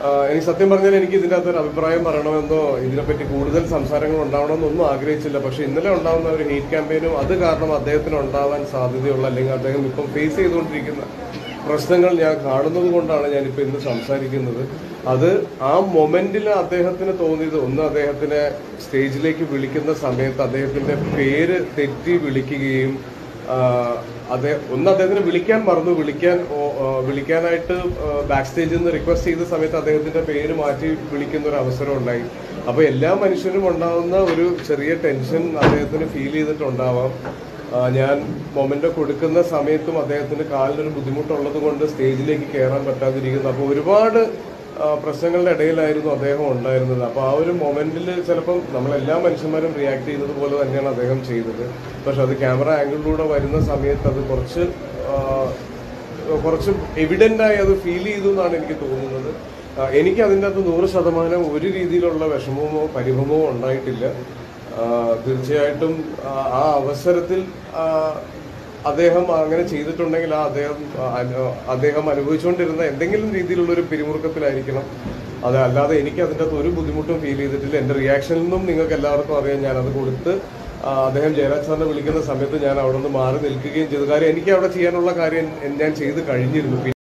എനിക്ക് സത്യം പറഞ്ഞാൽ എനിക്ക് ഇതിൻ്റെ അകത്തൊരു അഭിപ്രായം പറയണമെന്നോ ഇതിനെപ്പറ്റി കൂടുതൽ സംസാരങ്ങൾ ഉണ്ടാവണമെന്നൊന്നും ആഗ്രഹിച്ചില്ല. പക്ഷെ ഇന്നലെ ഉണ്ടാകുന്ന ഒരു ഹെയ്റ്റ് ക്യാമ്പയിനും അത് കാരണം അദ്ദേഹത്തിന് ഉണ്ടാവാൻ സാധ്യതയുള്ള അല്ലെങ്കിൽ അദ്ദേഹം ഇപ്പം ഫേസ് ചെയ്തുകൊണ്ടിരിക്കുന്ന പ്രശ്നങ്ങൾ ഞാൻ കാണുന്നത് കൊണ്ടാണ് ഞാനിപ്പോൾ ഇന്ന് സംസാരിക്കുന്നത്. അത് ആ മൊമെന്റിൽ അദ്ദേഹത്തിന് തോന്നിയത് ഒന്ന്, അദ്ദേഹത്തിനെ സ്റ്റേജിലേക്ക് വിളിക്കുന്ന സമയത്ത് അദ്ദേഹത്തിന്റെ പേര് തെറ്റി വിളിക്കുകയും അദ്ദേഹത്തിന് വിളിക്കാൻ മറന്നു, വിളിക്കാനായിട്ട് ബാക്ക് സ്റ്റേജിൽ നിന്ന് റിക്വസ്റ്റ് ചെയ്ത സമയത്ത് അദ്ദേഹത്തിന്റെ പേര് മാറ്റി വിളിക്കുന്ന ഒരു അവസരം ഉണ്ടായി. അപ്പൊ എല്ലാ മനുഷ്യരും ഉണ്ടാവുന്ന ഒരു ചെറിയ ടെൻഷൻ അദ്ദേഹത്തിന് ഫീൽ ചെയ്തിട്ടുണ്ടാവാം. ഞാൻ മൊമെന്റ് കൊടുക്കുന്ന സമയത്തും അദ്ദേഹത്തിന് കാലിനൊരു ബുദ്ധിമുട്ടുള്ളത് കൊണ്ട് സ്റ്റേജിലേക്ക് കയറാൻ പറ്റാതിരിക്കുന്നു. അപ്പോൾ ഒരുപാട് പ്രശ്നങ്ങളുടെ ഇടയിലായിരുന്നു അദ്ദേഹം ഉണ്ടായിരുന്നത്. അപ്പോൾ ആ ഒരു മൊമെന്റിൽ ചിലപ്പം നമ്മളെല്ലാ മനുഷ്യന്മാരും റിയാക്ട് ചെയ്യുന്നത് പോലെ തന്നെയാണ് അദ്ദേഹം ചെയ്തത്. പക്ഷെ അത് ക്യാമറ ആംഗിളിലൂടെ വരുന്ന സമയത്ത് അത് കുറച്ച് എവിഡൻ്റായി അത് ഫീൽ ചെയ്തു എന്നാണ് എനിക്ക് തോന്നുന്നത്. എനിക്ക് അതിൻ്റെ അകത്ത് 100% ഒരു രീതിയിലുള്ള വിഷമമോ പരിഭ്രമമോ ഉണ്ടായിട്ടില്ല. തീർച്ചയായിട്ടും ആ അവസരത്തിൽ അദ്ദേഹം അങ്ങനെ ചെയ്തിട്ടുണ്ടെങ്കിൽ അദ്ദേഹം അനുഭവിച്ചുകൊണ്ടിരുന്ന എന്തെങ്കിലും രീതിയിലുള്ള ഒരു പിരിമുറുക്കത്തിലായിരിക്കണം. അതല്ലാതെ എനിക്ക് അതിൻ്റെ അകത്ത് ഒരു ബുദ്ധിമുട്ടും ഫീൽ ചെയ്തിട്ടില്ല. എൻ്റെ റിയാക്ഷനിൽ നിന്നും നിങ്ങൾക്ക് എല്ലാവർക്കും അറിയാം. ഞാനത് കൊടുത്ത് അദ്ദേഹം ജയരാജ് സാറിനെ വിളിക്കുന്ന സമയത്ത് ഞാൻ അവിടെ നിന്ന് മാറി നിൽക്കുകയും ചെയ്തു. കാര്യം എനിക്ക് അവിടെ ചെയ്യാനുള്ള കാര്യം ഞാൻ ചെയ്ത് കഴിഞ്ഞിരുന്നു.